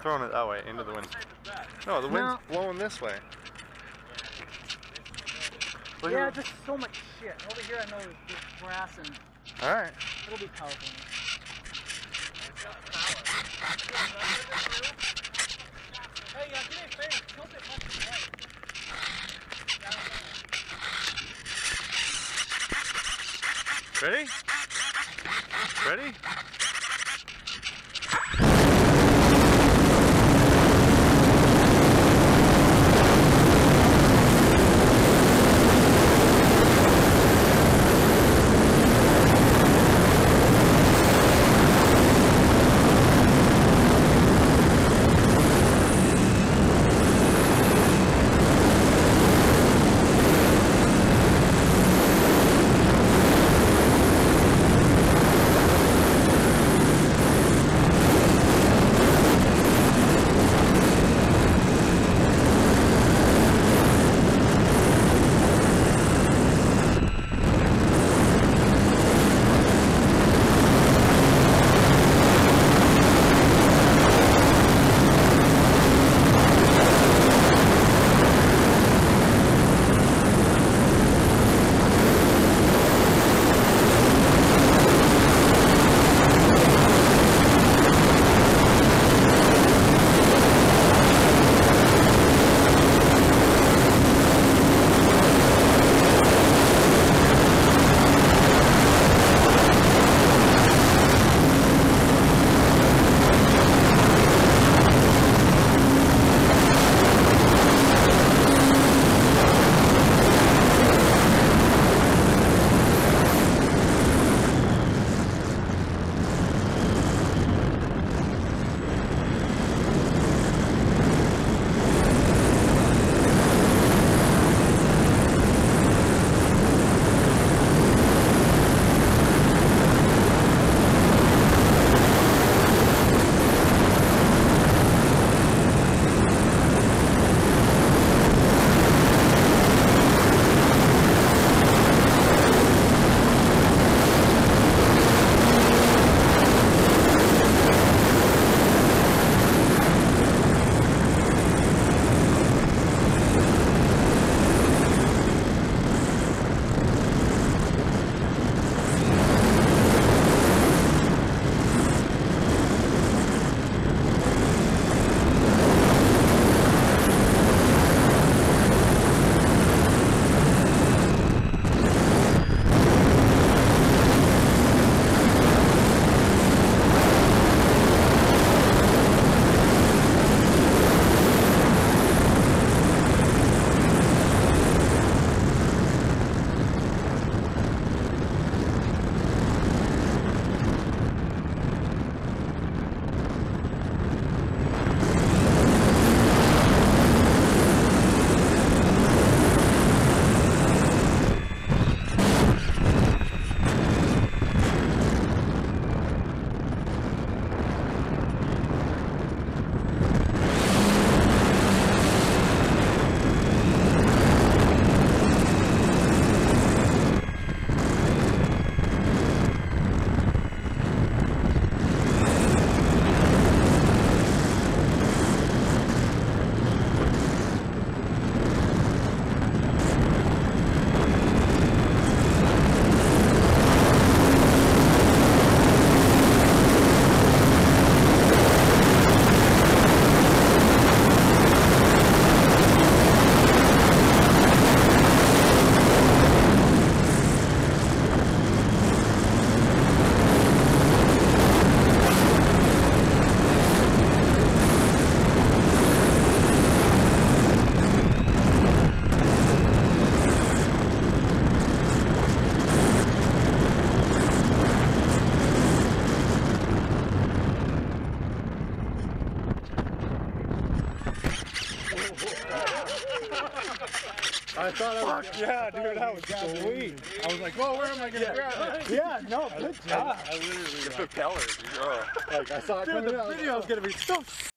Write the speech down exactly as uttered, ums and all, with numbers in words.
throwing it that way, into the wind. No, the wind's no. blowing this way. Look yeah, just so much shit. Over here I know there's, there's grass and... Alright. It'll be powerful. Hey, uh, give me a favor. Tilt it much to the right. Ready? Ready? I thought I was, yeah, dude, that was sweet. I was like, well, where am I going to grab it? Yeah, no, good job. I, I literally, the propellers, oh. Like, I saw it dude, coming the out. video's going to be so